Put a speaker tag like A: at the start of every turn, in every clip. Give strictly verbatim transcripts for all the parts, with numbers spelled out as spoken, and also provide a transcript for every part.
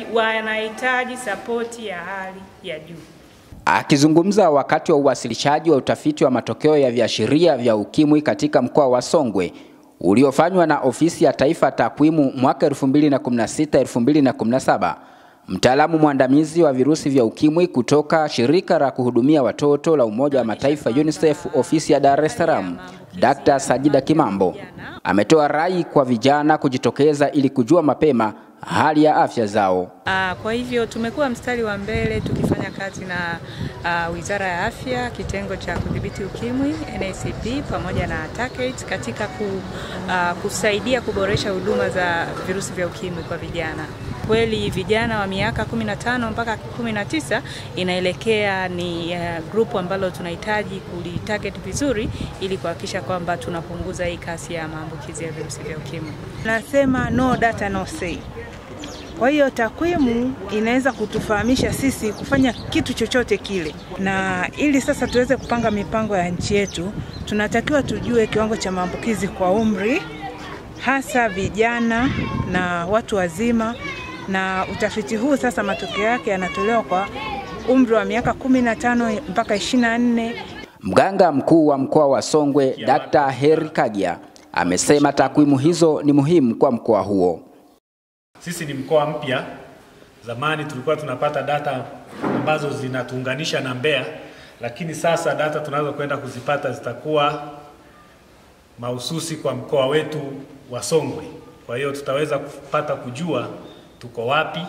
A: wanahitaji sapoti ya hali ya juu.
B: Akizungumza wakati wa uwasilishaji wa utafiti wa matokeo ya viashiria vya ukimwi katika mkoa wa Songwe uliofanywa na Ofisi ya Taifa Takwimu mwaka elfu mbili na kumi na sita elfu mbili na kumi na saba, mtaalamu mwandamizi wa virusi vya ukimwi kutoka shirika la kuhudumia watoto la Umoja wa Mataifa UNICEF ofisi ya Dar es Salaam, Daktari Sajida Kimambo, ametoa rai kwa vijana kujitokeza ili kujua mapema hali ya afya zao.
A: Aa, kwa hivyo tumekuwa mstari wa mbele tukifanya kazi na uh, Wizara ya Afya, kitengo cha kudhibiti ukimwi N A C P pamoja na TACAIDS katika ku, uh, kusaidia kuboresha huduma za virusi vya ukimwi kwa vijana. Kweli vijana wa miaka kumi na tano mpaka kumi na tisa inaelekea ni uh, grupu ambalo tunahitaji kulitarget vizuri ili kuhakikisha kwamba tunapunguza hii kasi ya maambukizi ya virusi vya ukimwi.
C: Nasema no data no say. Kwa hiyo takwimu inaweza kutufahamisha sisi kufanya kitu chochote kile. Na ili sasa tuweze kupanga mipango ya nchi yetu, tunatakiwa tujue kiwango cha maambukizi kwa umri, hasa vijana na watu wazima, na utafiti huu sasa matokeo yake yanatolewa kwa umri wa miaka kumi na tano mpaka ishirini na nne.
B: Mganga mkuu wa mkoa wa Songwe, Daktari Heri Kagia, amesema takwimu hizo ni muhimu kwa mkoa huo.
D: Sisi ni mkoa mpya. Zamani tulikuwa tunapata data ambazo zinatuunganisha na Mbeya, lakini sasa data tunazo kwenda kuzipata zitakuwa mahususi kwa mkoa wetu wa Songwe. Kwa hiyo tutaweza kupata kujua tuko wapi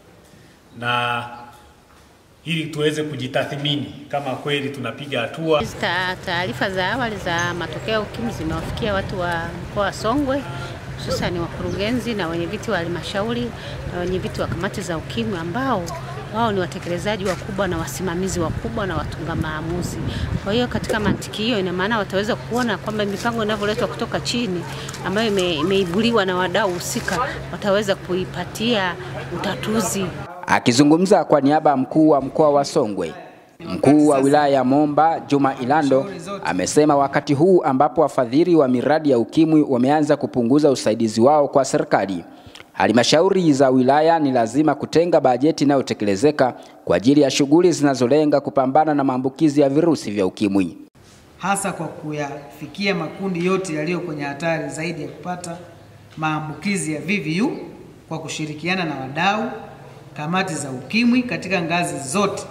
D: na ili tuweze kujitathmini kama kweli tunapiga hatua.
E: Taarifa za awali za matokeo ya ukimwi zimewafikia watu wa mkoa wa Songwe, hususan wakurugenzi na wenyeviti wa halmashauri na wenyeviti wa kamati za ukimwi ambao wao ni watekelezaji wakubwa na wasimamizi wakubwa na watunga maamuzi. Kwa hiyo katika mantiki hiyo ina maana wataweza kuona kwamba mipango inavyoletwa kutoka chini ambayo imeibuliwa na wadau husika wataweza kuipatia utatuzi.
B: Akizungumza kwa niaba ya mkuu wa mkoa wa Songwe, mkuu wa wilaya ya Momba Juma Ilando amesema wakati huu ambapo wafadhili wa miradi ya ukimwi wameanza kupunguza usaidizi wao kwa serikali, halmashauri za wilaya ni lazima kutenga bajeti inayotekelezeka kwa ajili ya shughuli zinazolenga kupambana na maambukizi ya virusi vya ukimwi,
F: hasa kwa kuyafikia makundi yote yaliyo kwenye hatari zaidi ya kupata maambukizi ya V V U kwa kushirikiana na wadau, kamati za ukimwi katika ngazi zote,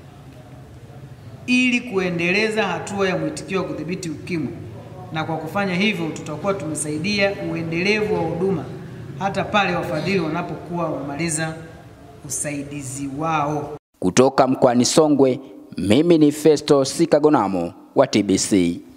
F: ili kuendeleza hatua ya mwitikio wa kudhibiti ukimwi. Na kwa kufanya hivyo tutakuwa tumesaidia uendelevu wa huduma hata pale wafadhili wanapokuwa wamaliza usaidizi wao.
B: Kutoka mkoani Songwe, mimi ni Festo Sikagonamo wa T B C.